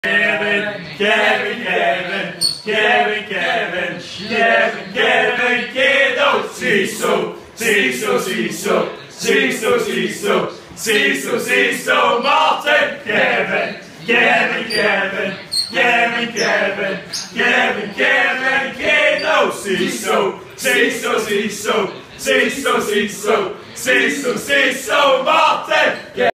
Kevin, Kevin, Kevin, Kevin, Kevin, Kevin, Kevin, kiddo. Ziezo, ziezo, ziezo, ziezo, ziezo, ziezo, ziezo, Martin. Kevin, Kevin, Kevin, Kevin, Kevin, Kevin, Kevin, kiddo. Ziezo, ziezo, ziezo, ziezo, ziezo, ziezo, ziezo, Martin.